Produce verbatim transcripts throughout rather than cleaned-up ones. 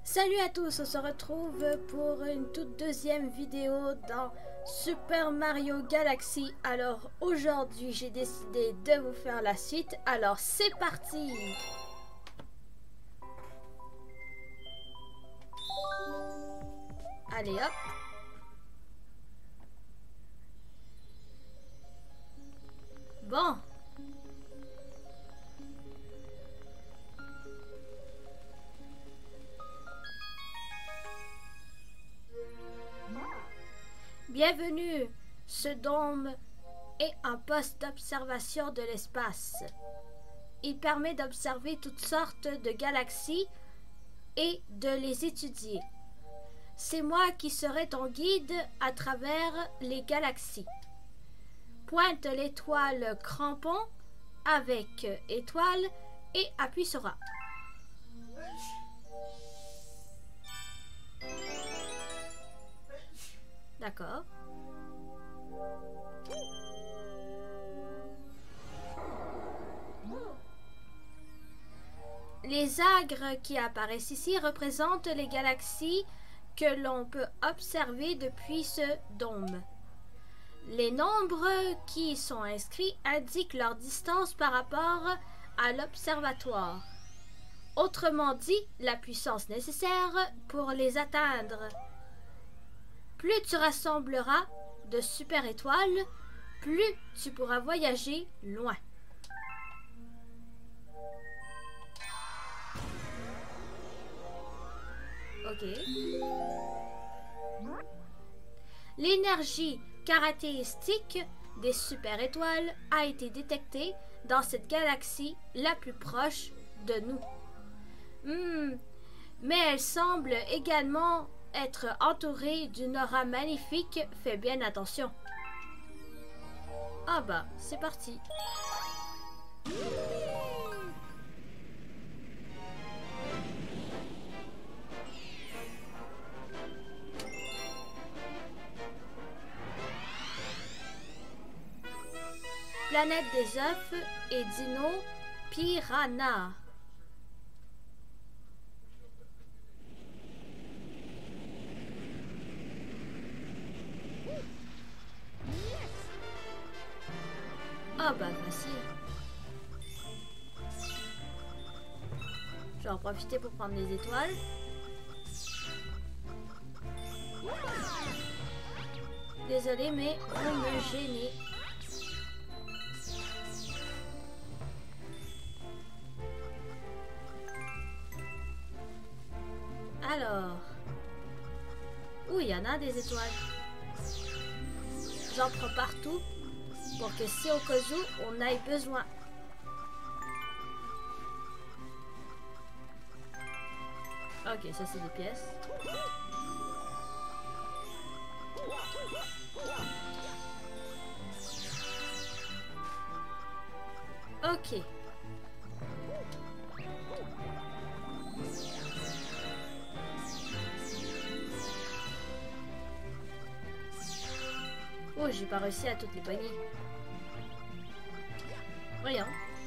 Salut à tous, on se retrouve pour une toute deuxième vidéo dans Super Mario Galaxy. Alors aujourd'hui j'ai décidé de vous faire la suite, alors c'est parti! Allez hop! Bon! Bienvenue! Ce dôme est un poste d'observation de l'espace. Il permet d'observer toutes sortes de galaxies et de les étudier. C'est moi qui serai ton guide à travers les galaxies. Pointe l'étoile crampon avec étoile et appuie sur A. D'accord. Les agres qui apparaissent ici représentent les galaxies que l'on peut observer depuis ce dôme. Les nombres qui sont inscrits indiquent leur distance par rapport à l'observatoire. Autrement dit, la puissance nécessaire pour les atteindre. Plus tu rassembleras de super étoiles, plus tu pourras voyager loin. Ok. L'énergie caractéristique des super étoiles a été détectée dans cette galaxie la plus proche de nous. Hmm. Mais elle semble également être entourée d'une aura magnifique. Fais bien attention. Ah bah, c'est parti. Planète des œufs et Dino Piranha. Ah bah facile. Je vais en profiter pour prendre les étoiles. Désolé mais vous me gênez. Alors, oui, il y en a des étoiles. J'en prends partout pour que si au cas où on ait besoin. Ok, ça c'est des pièces. Ok. Oh, j'ai pas réussi à toutes les pogner. Voyons.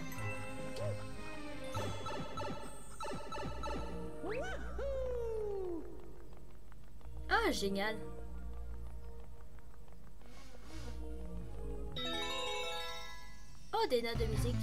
Ah, génial. Oh, des notes de musique.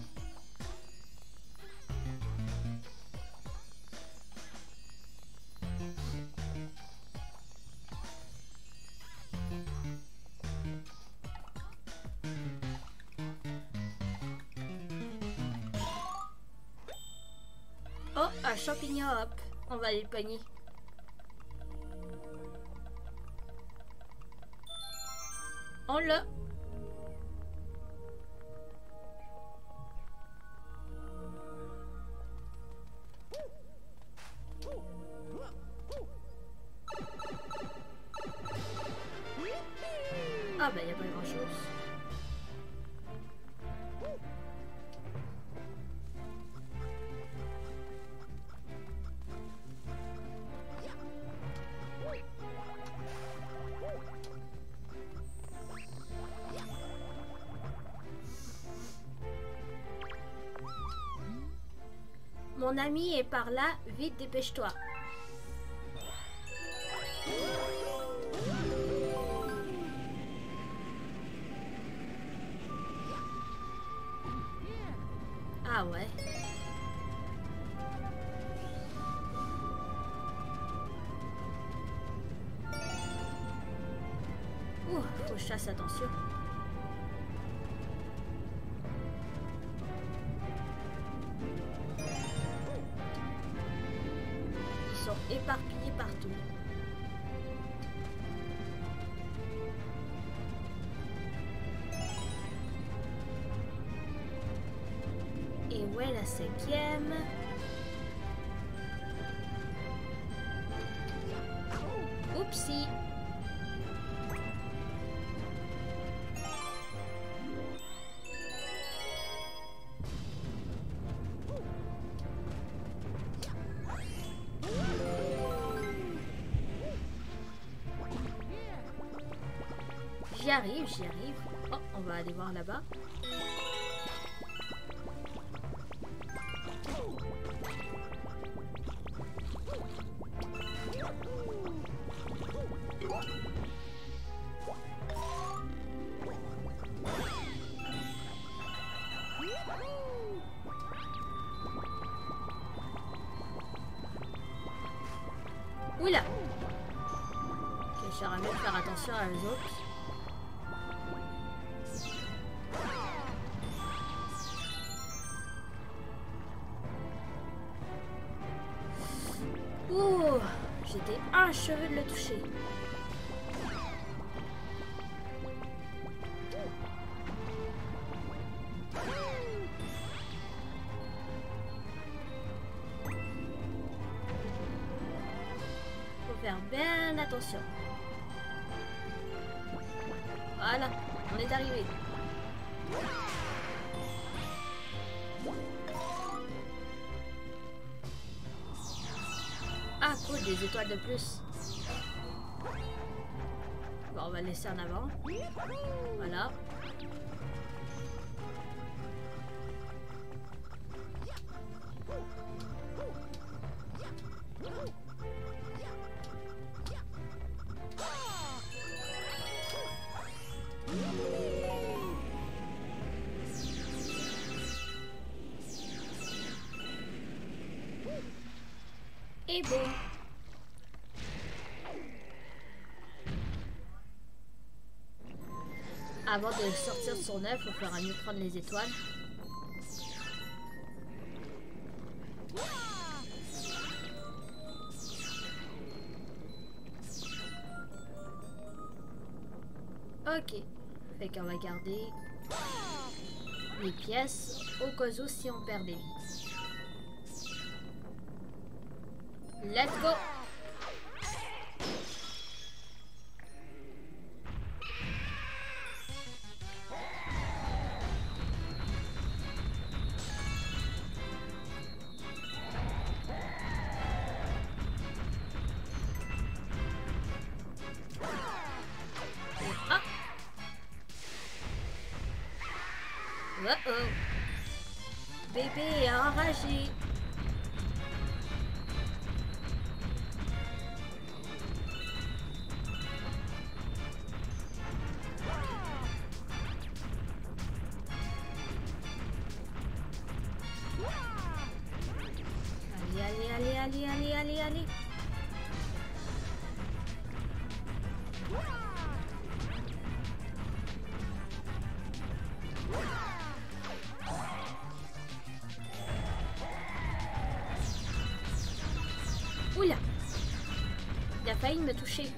Oh, un champignon, hop. On va aller le pogner. On l'a. Ah ben, il n'y a pas grand chose. Mon ami est par là, vite dépêche-toi. Ah ouais. Ouh, faut que je fasse attention. Ils sont éparpillés partout. Et où est la cinquième? Oupsie. J'y arrive, j'y arrive. Oh, on va aller voir là-bas. Oui là. Ok, j'aurais mieux de faire attention à eux autres. Ouh, j'étais achevé de le toucher. Faut faire bien attention. Voilà, on est arrivé. Ah cool, des étoiles de plus. Bon, on va laisser en avant. Voilà. Et bon. Avant de sortir de son œuf, il faudra mieux prendre les étoiles. Ok. Fait qu'on va garder les pièces au cas où si on perd des vies. Let's go! Ah! Uh-oh! Bébé est enragé! Allez, allez, allez, allez, allez, allez. Oula! Il a failli me toucher.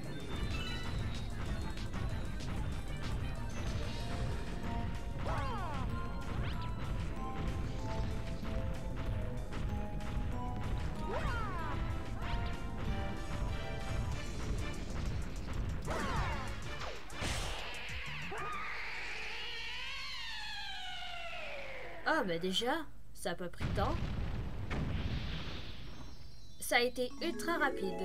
Ah ben déjà, ça a pas pris de temps. Ça a été ultra rapide.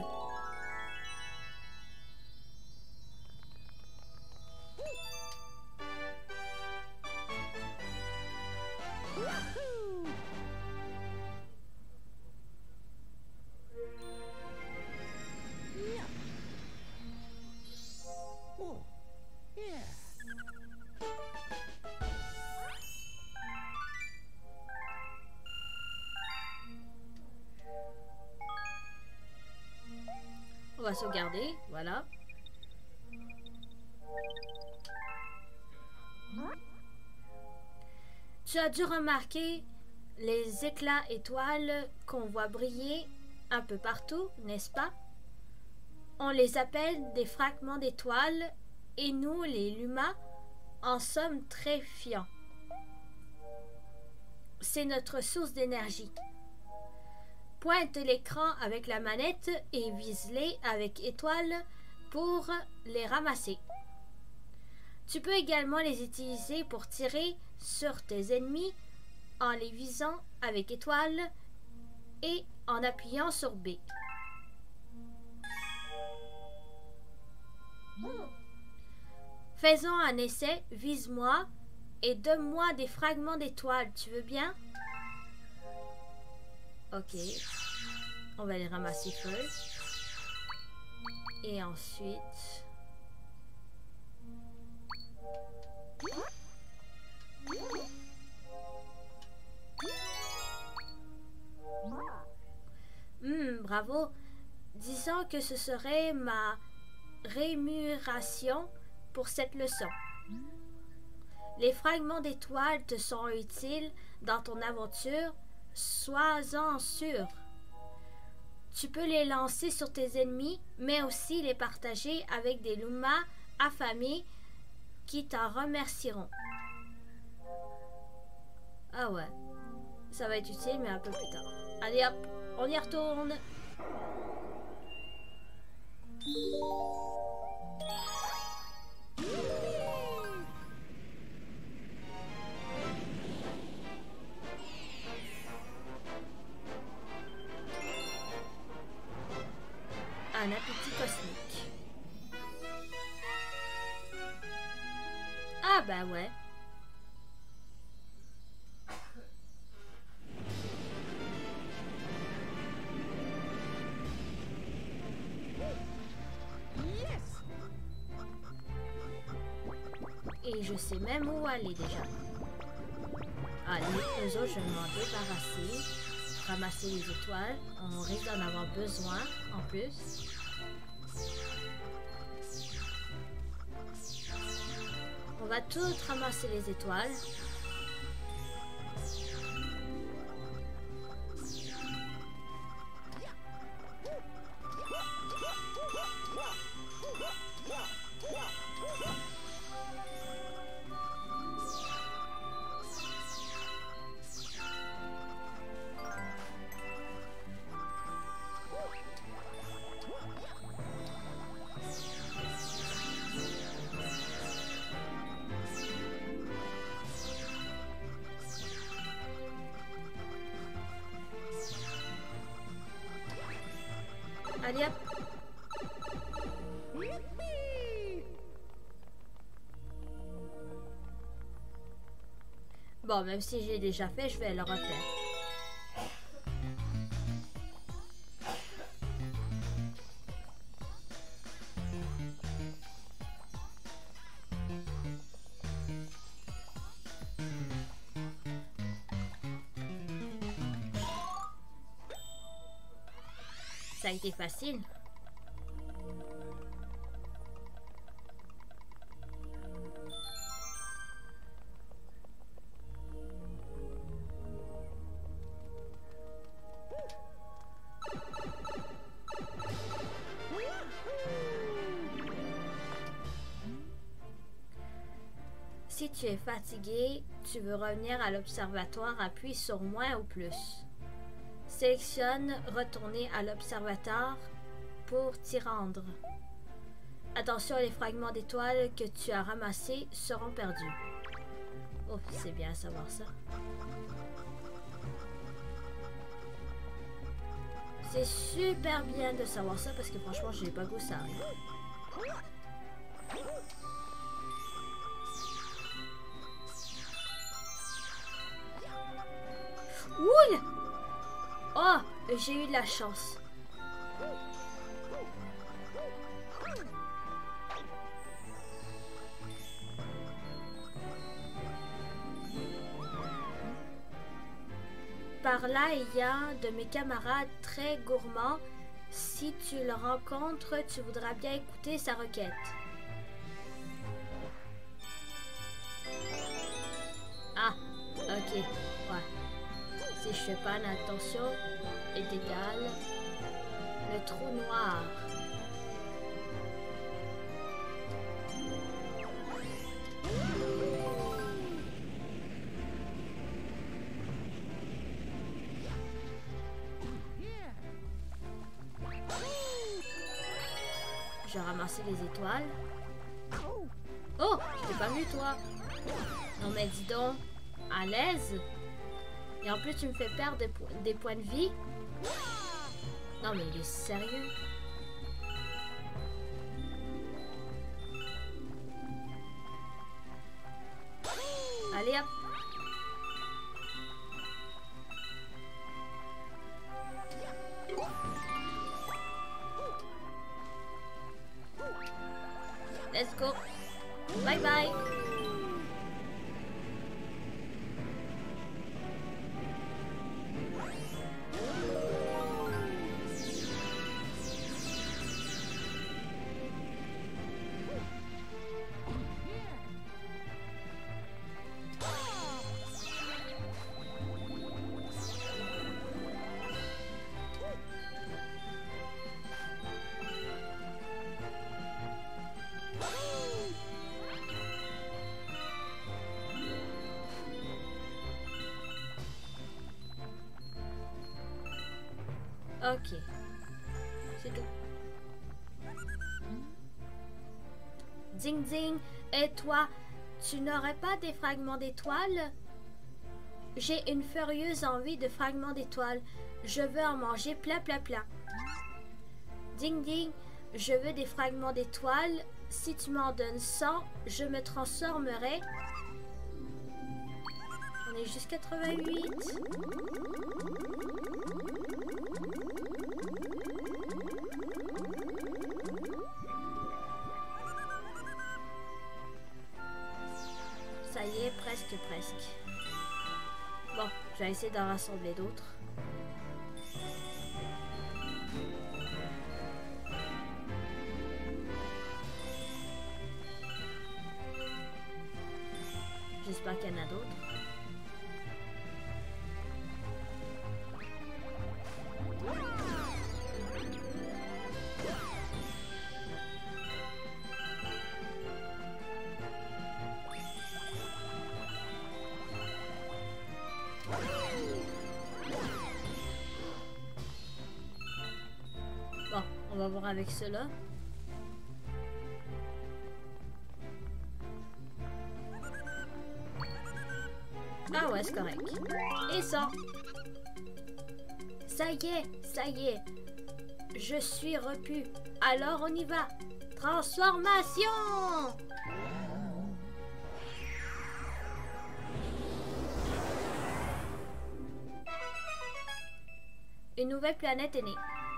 va sauvegarder, voilà. Tu as dû remarquer les éclats étoiles qu'on voit briller un peu partout, n'est-ce pas? On les appelle des fragments d'étoiles et nous, les Luma, en sommes très fiants. C'est notre source d'énergie. Pointe l'écran avec la manette et vise-les avec étoile pour les ramasser. Tu peux également les utiliser pour tirer sur tes ennemis en les visant avec étoile et en appuyant sur B. Faisons un essai, vise-moi et donne-moi des fragments d'étoiles, tu veux bien? Ok, on va les ramasser first. Et ensuite... Hmm, bravo. Disons que ce serait ma rémunération pour cette leçon. Les fragments d'étoiles te sont utiles dans ton aventure, sois-en sûr. Tu peux les lancer sur tes ennemis, mais aussi les partager avec des Luma affamés qui t'en remercieront. Ah ouais, ça va être utile, mais un peu plus tard. Allez hop, on y retourne. Un appétit cosmique. Ah bah ouais. Et je sais même où aller déjà. Allez, eux autres, je vais m'en débarrasser. Ramasser les étoiles. On risque d'en avoir besoin en plus. On va toutes ramasser les étoiles. Allez hop. Bon, même si j'ai déjà fait, je vais le refaire. Ça a été facile. Si tu es fatigué, tu veux revenir à l'observatoire, appuie sur moins ou plus. Sélectionne retourner à l'observatoire pour t'y rendre. Attention, les fragments d'étoiles que tu as ramassés seront perdus. Oh, c'est bien à savoir ça. C'est super bien de savoir ça parce que franchement, j'ai pas goût ça. Ouh! Oh, j'ai eu de la chance. Par là, il y a de mes camarades très gourmands Si tu le rencontres, tu voudras bien écouter sa requête. Ah, ok, ouais. Si je fais pas attention, est égal le trou noir. Je vais ramasser les étoiles. Oh, je t'ai pas vu toi. Non mais dis donc, à l'aise. Et en plus tu me fais perdre des, po des points de vie. Non mais il est sérieux. Allez hop. Let's go. Bye bye. Ok, c'est tout. Ding ding, et toi, tu n'aurais pas des fragments d'étoiles? J'ai une furieuse envie de fragments d'étoiles. Je veux en manger plein plein plein. Ding ding, je veux des fragments d'étoiles. Si tu m'en donnes cent, je me transformerai. On est juste quatre-vingt-huit. Ça y est, presque, presque. Bon, je vais essayer d'en rassembler d'autres. J'espère qu'il y en a d'autres. Bon, on va voir avec cela. Ah ouais, c'est correct. Et ça. Ça y est, ça y est. Je suis repu. Alors on y va. Transformation! Une nouvelle planète est née.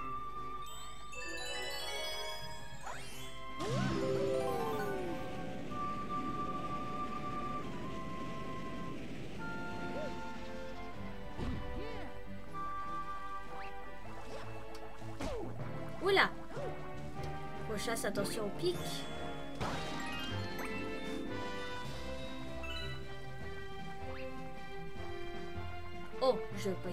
Oula! Faut chasse, attention au pic. Oh, je pogne.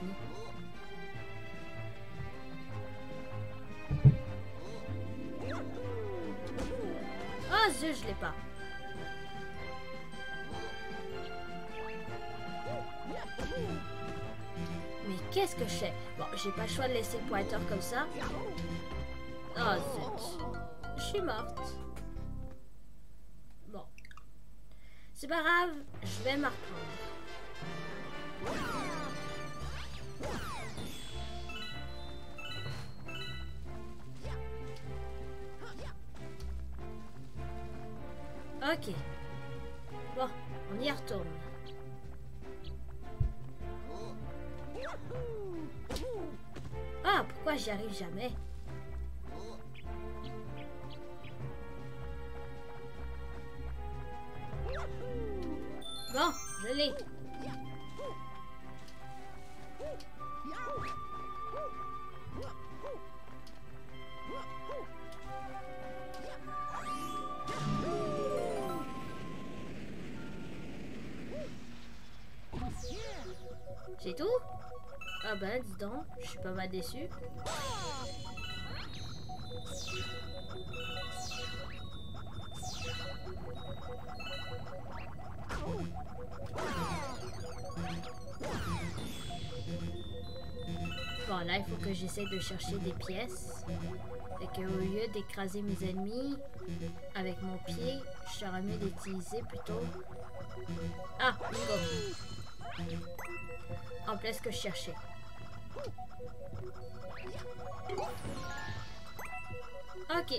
Oh zut, je l'ai pas. Mais qu'est-ce que je fais? Bon, j'ai pas le choix de laisser le pointeur comme ça. Oh zut. Je suis morte. Bon. C'est pas grave, je vais me reprendre. Ok. Bon, on y retourne. Ah, pourquoi j'y arrive jamais? Bon, je l'ai. C'est tout? Ah ben, dis donc, je suis pas mal déçue. Bon, là, il faut que j'essaie de chercher des pièces. Et qu'au lieu d'écraser mes ennemis avec mon pied, je serais mieux d'utiliser plutôt... Ah, bingo! En place que je cherchais. Ok.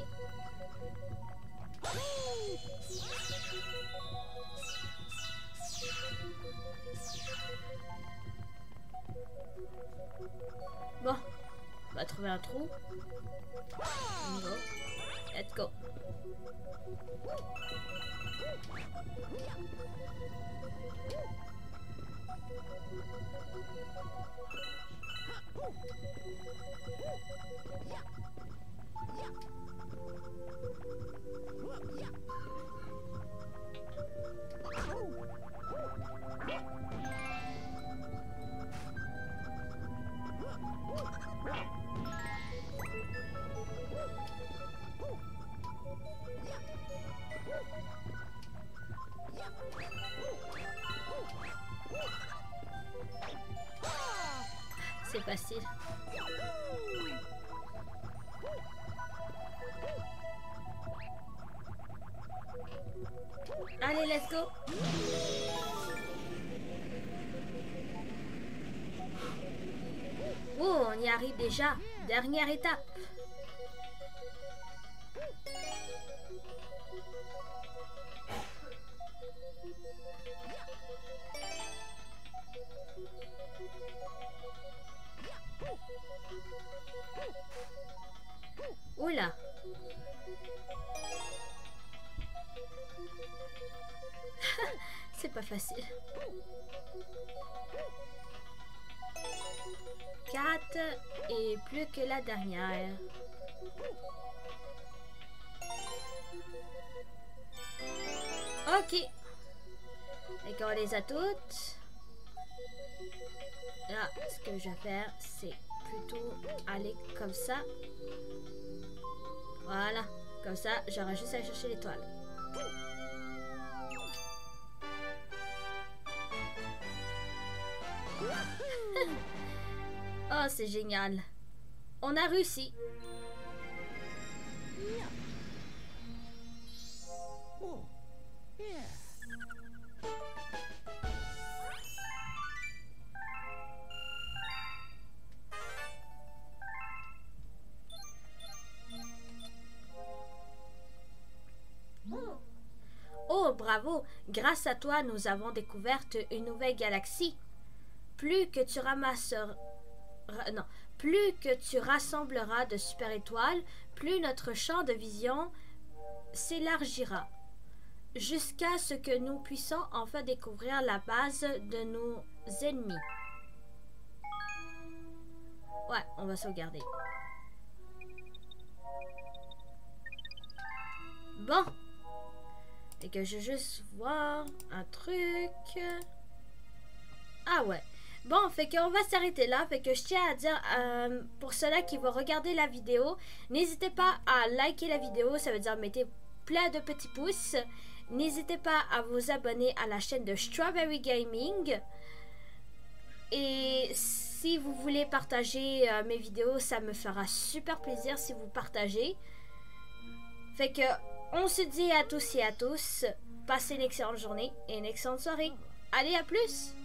Bon, on va trouver un trou. Bingo. Let's go. C'est facile. Allez, let's go. Oh, on y arrive déjà. Dernière étape. Oula. C'est pas facile. Quatre et plus que la dernière. Ok. Et qu'on les a toutes. Là, ce que je vais faire, c'est plutôt aller comme ça. Voilà. Comme ça, j'aurai juste à chercher l'étoile. Oh, c'est génial. On a réussi. Oh, bravo! Grâce à toi, nous avons découvert une nouvelle galaxie. Plus que tu ramasseras... Non, plus que tu rassembleras de super étoiles, plus notre champ de vision s'élargira, jusqu'à ce que nous puissions enfin découvrir la base de nos ennemis. Ouais, on va sauvegarder. Bon. Et que je veux juste voir un truc. Ah ouais. Bon, fait qu'on va s'arrêter là. Fait que je tiens à dire, euh, pour ceux-là qui vont regarder la vidéo, n'hésitez pas à liker la vidéo. Ça veut dire mettez plein de petits pouces. N'hésitez pas à vous abonner à la chaîne de Strawberry Gaming. Et si vous voulez partager euh, mes vidéos, ça me fera super plaisir si vous partagez. Fait que on se dit à tous et à tous, passez une excellente journée et une excellente soirée. Allez, à plus!